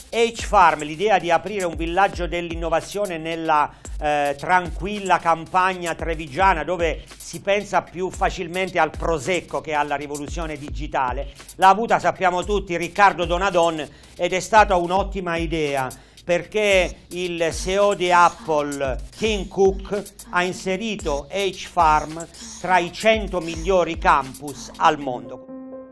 H-Farm, l'idea di aprire un villaggio dell'innovazione nella tranquilla campagna trevigiana, dove si pensa più facilmente al prosecco che alla rivoluzione digitale, l'ha avuta, sappiamo tutti, Riccardo Donadon, ed è stata un'ottima idea, perché il CEO di Apple, Tim Cook, ha inserito H-Farm tra i 100 migliori campus al mondo.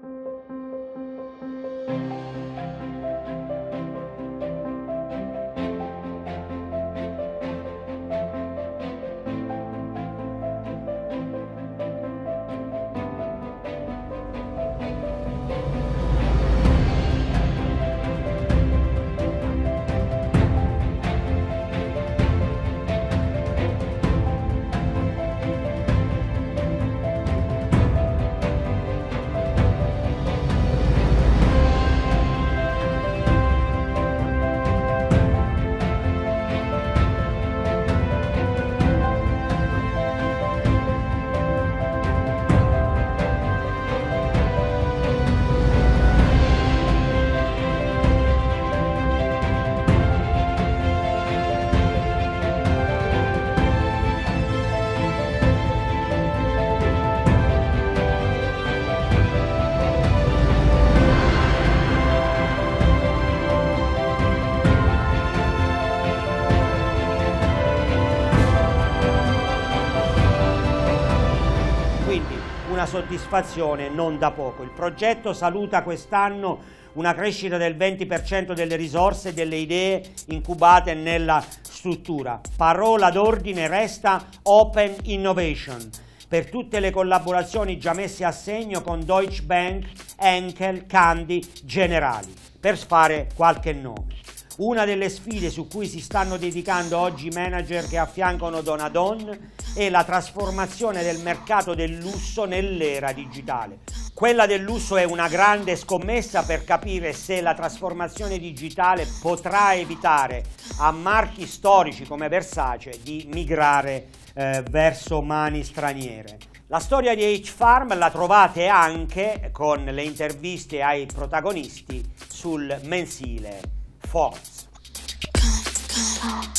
Una soddisfazione non da poco. Il progetto saluta quest'anno una crescita del 20% delle risorse e delle idee incubate nella struttura. Parola d'ordine resta Open Innovation per tutte le collaborazioni già messe a segno con Deutsche Bank, Henkel, Candy, Generali, per fare qualche nome. Una delle sfide su cui si stanno dedicando oggi i manager che affiancano Donadon è la trasformazione del mercato del lusso nell'era digitale. Quella del lusso è una grande scommessa per capire se la trasformazione digitale potrà evitare a marchi storici come Versace di migrare verso mani straniere. La storia di H-Farm la trovate anche con le interviste ai protagonisti sul mensile Forbes.